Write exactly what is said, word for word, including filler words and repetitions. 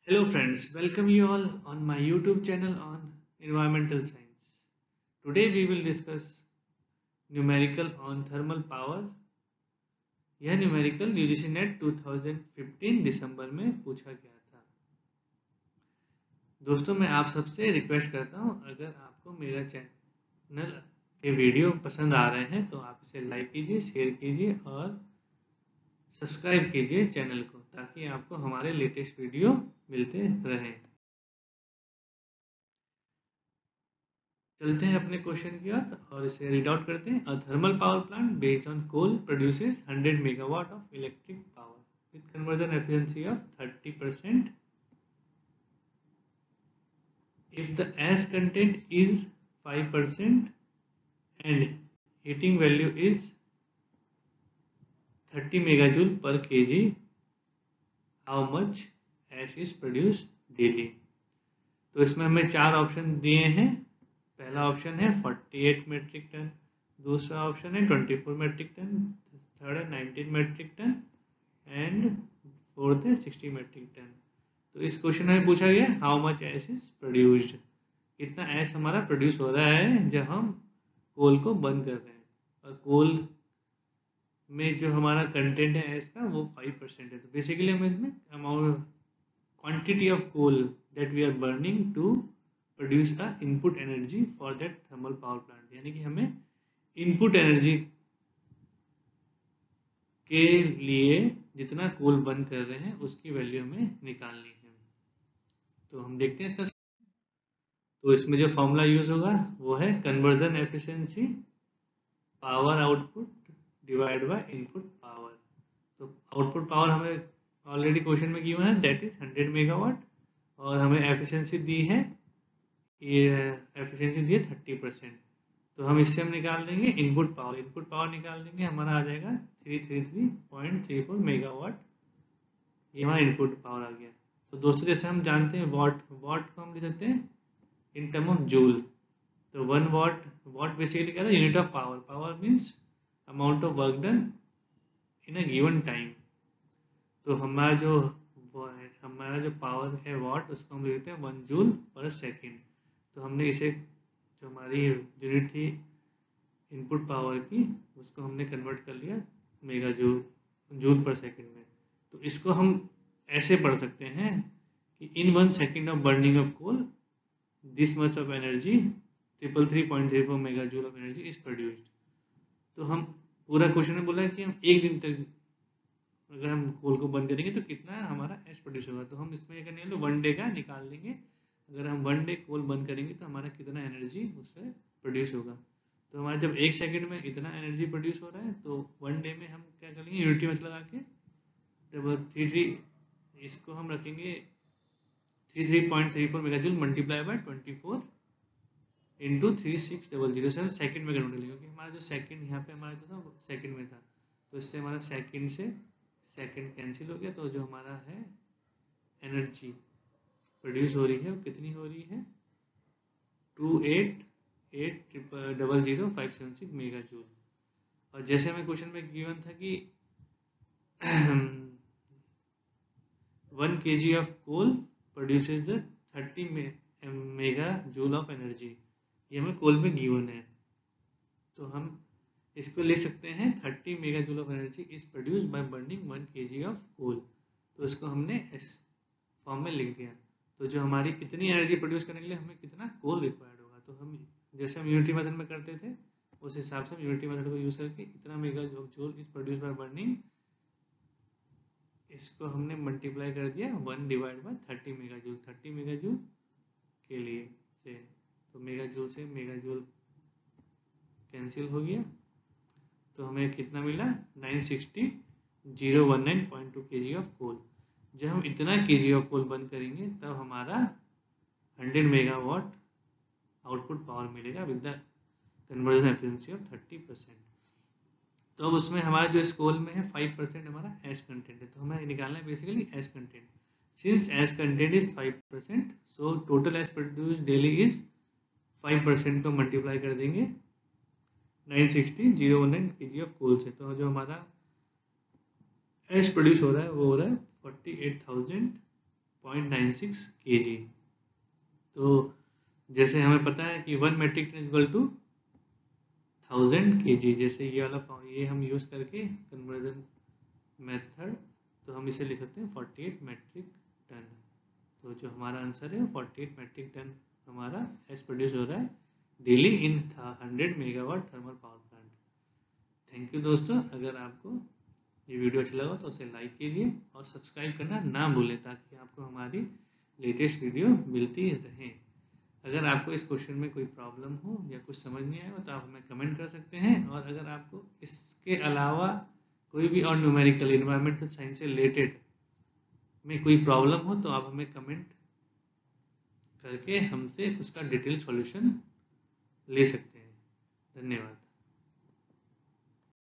Hello friends, welcome you all on my YouTube channel on environmental science. Today we will discuss numerical on thermal power. यह numerical U G C NET दो हज़ार पंद्रह दिसंबर में पूछा गया था। दोस्तों मैं आप सबसे रिक्वेस्ट करता हूं, अगर आपको मेरा चैनल के वीडियो पसंद आ रहे हैं तो आप इसे लाइक कीजिए, शेयर कीजिए और सब्सक्राइब कीजिए चैनल को, ताकि आपको हमारे लेटेस्ट वीडियो मिलते रहें। चलते हैं अपने क्वेश्चन की ओर और इसे रीड आउट करते हैं। A thermal power plant based on coal produces hundred megawatt of electric power with conversion efficiency of thirty percent if the ash content is five percent and heating value is thirty megajoule per kg, how much ash is produced daily? तो इसमें हमें चार option दिए हैं। पहला option है अड़तालीस metric ton, दूसरा ऑप्शन है चौबीस मेट्रिक टन, थर्ड है उन्नीस मेट्रिक टन एंड फोर्थ है साठ मेट्रिक टन। तो इस क्वेश्चन में पूछा गया how much ash is produced, कितना एश हमारा प्रोड्यूस हो रहा है जब हम कोल को बंद कर रहे हैं। और कोल में जो हमारा कंटेंट है एश का वो फाइव परसेंट है। तो बेसिकली हम इसमें amount quantity of coal that we are burning to produce a input energy for that thermal power plant, यानी कि हमें इनपुट एनर्जी के लिए जितना कोल बंद कर रहे हैं उसकी वैल्यू हमें निकालनी है। तो हम देखते हैं इसका। तो इसमें जो फॉर्मूला यूज होगा वो है conversion efficiency power output divide by input power. तो आउटपुट पावर हमें ऑलरेडी क्वेश्चन में गिवन है, दैट इज हंड्रेड मेगावाट, और हमें एफिशिएंसी दी है, ये एफिशिएंसी दी है थर्टी परसेंट। तो हम इससे हम निकाल देंगे इनपुट पावर। इनपुट पावर निकाल देंगे, हमारा आ जाएगा three three three point three four megawatt. ये हमारा इनपुट पावर आ गया। तो दोस्तों जैसे हम जानते हैं वॉट, वॉट को हम लिख सकते हैं इन टर्म ऑफ जूल। तो वन वॉट, वॉट बेसिकली क्या था, unit of power. Power means amount of work done in a given time. तो हमारा जो हमारा जो पावर है वॉट, उसको हम लिखते हैं वन जूल पर सेकेंड। तो हमने इसे जो हमारी यूनिट थी इनपुट पावर की, उसको हमने कन्वर्ट कर लिया mega joule joule per second में। तो इसको हम ऐसे पढ़ सकते हैं कि in one second of burning of coal this much of energy triple three point three four mega joule of energy is produced. तो हम पूरा क्वेश्चन में बोला है कि हम एक दिन तक अगर हम कोल को बंद करेंगे तो कितना हमारा एश प्रोड्यूस होगा। तो हम इसमें करने वाले वन डे का निकाल लेंगे। अगर हम वन डे कोल बंद करेंगे तो हमारा कितना एनर्जी उससे प्रोड्यूस होगा। तो हमारा जब एक सेकंड में इतना एनर्जी प्रोड्यूस हो रहा है तो वन डे में हम क्या करेंगे, यूनिटी मेथड लगा के जब थ्री थ्री इसको हम रखेंगे three three point three four mega joule multiply by twenty four into three six double zero से हम सेकेंड में कन्वर्ट करेंगे, क्योंकि हमारा जो सेकेंड यहाँ पे हमारा जो था सेकेंड में था। तो इससे हमारा सेकेंड से सेकेंड कैंसिल हो गया। तो जो हमारा है एनर्जी प्रोड्यूस हो रही है वो कितनी हो रही है, two eight eight double zero five seven six mega joule. और जैसे हमें क्वेश्चन में गिवन था कि one K G of coal produces the thirty mega joule of energy, ये हमें कोल में गिवन है। तो हम इसको ले सकते हैं thirty mega joule of energy is produce by burning one K G of कोल। तो इसको हमने इस फॉर्म में लिख दिया। तो जो हमारी कितनी एनर्जी प्रोड्यूस करने के लिए हमें कितना कोल रिक्वायर्ड होगा, तो हम जैसे हम यूनिटी मेथड में करते थे उस हिसाब से हम यूनिटी मेथड को यूज करके इतना mega joule is produce by burning, इसको हमने मल्टीप्लाई कर दिया one divide by thirty mega joule, thirty mega joule के लिए से। तो मेगा जूल से मेगा जूल कैंसिल हो गया। तो हमें कितना मिला, nine sixty zero one nine point two K G of कोल। जब हम इतना के जी ऑफ कोल बंद करेंगे तब हमारा हंड्रेड मेगावाट आउटपुट पावर मिलेगा with the conversion efficiency of thirty percent. तो अब उसमें हमारा जो इस कोल में है फाइव परसेंट हमारा एश कंटेंट है। तो हमें निकालना है basically ash content. Since ash content is five percent so total ash produce daily is five percent को मल्टीप्लाई कर देंगे nine sixty zero one nine K G of कोल से। तो जो हमारा एश प्रोड्यूस हो रहा है वो हो रहा है forty eight thousand point nine six K G. तो जैसे हमें पता है कि one metric ton equal to thousand K G, जैसे ये वाला ये हम यूज़ करके कन्वर्जन मेथड, तो हम इसे लिख सकते हैं फोर्टी एट मेट्रिक टन। तो जो हमारा आंसर है फोर्टी एट मेट्रिक टन हमारा एस प्रोड्यूस हो रहा है daily in hundred megawatt thermal power plant. Thank you दोस्तों, अगर आपको ये वीडियो अच्छा लगा तो उसे लाइक कीजिए और सब्सक्राइब करना ना भूलें ताकि आपको हमारी लेटेस्ट वीडियो मिलती रहे। अगर आपको इस क्वेश्चन में कोई प्रॉब्लम हो या कुछ समझ नहीं आया हो तो आप हमें कमेंट कर सकते हैं, और अगर आपको इसके अलावा कोई भी और न्यूमेरिकल इन्वायरमेंटल साइंस से रिलेटेड में कोई प्रॉब्लम हो तो आप हमें कमेंट करके हमसे उसका डिटेल सॉल्यूशन ले सकते हैं। धन्यवाद।